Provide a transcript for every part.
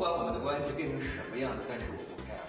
管我们的关系变成什么样的，但是我不 care。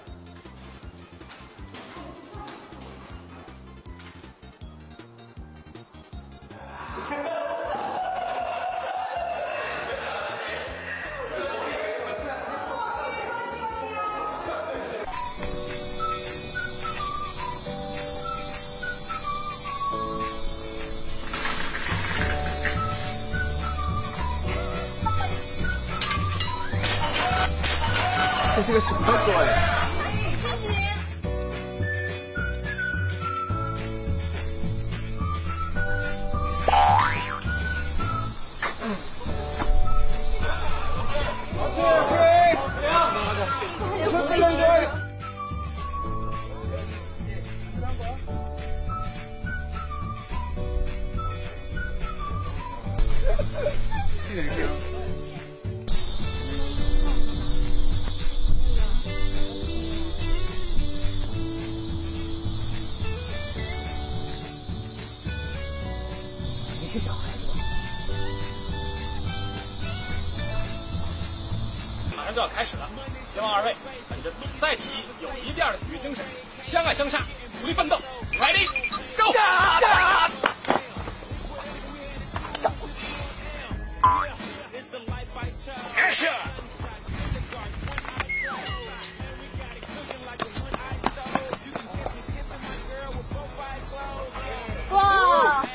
这是个什么锅呀？ 是小孩子吧？ 马上就要开始了，希望二位本着比赛第一、友谊第二的体育精神，相爱相杀，努力奋斗。Ready, go! Action! 哇！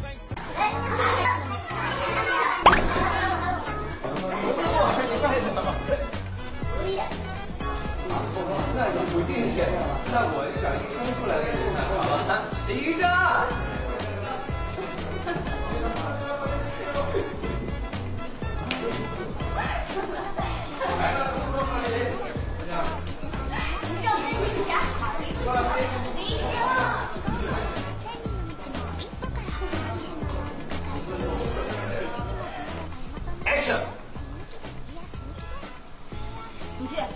那就不进去，那我就找一个生出来的人看好吧？停下！Action！ 你去。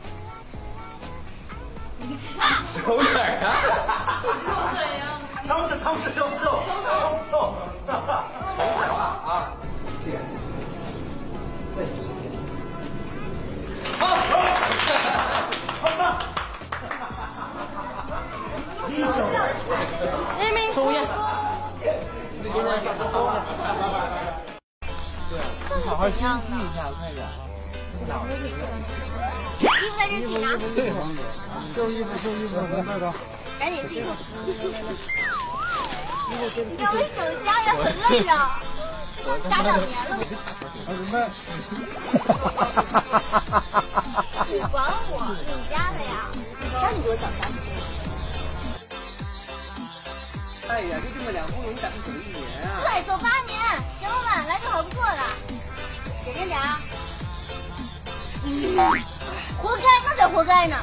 手哪儿啊？ 手哪呀？ 抽着抽着抽不动，抽抽，抽什么啊？这样，那你就是骗子。好，好吧。 明明抽烟。 对，你好好休息一下，快点啊。 衣服在这自己拿。 对，旧衣服，快走。 赶紧进。你看我手夹着很累的，都夹2年了。 儿子们， 你管我？你家的呀？赶紧给我找3天。 哎呀，就这么2不容易打算等1年啊！ 对，走8年，钱老板来就好不错了。点点点啊！活该，那才活该呢。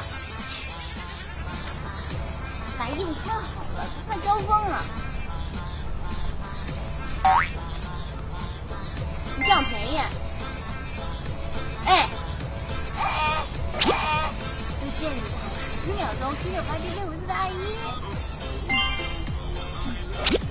把衣服穿好了，快招风了。你占我便宜。哎，就见你10秒钟，伸手拍这件文字的爱衣。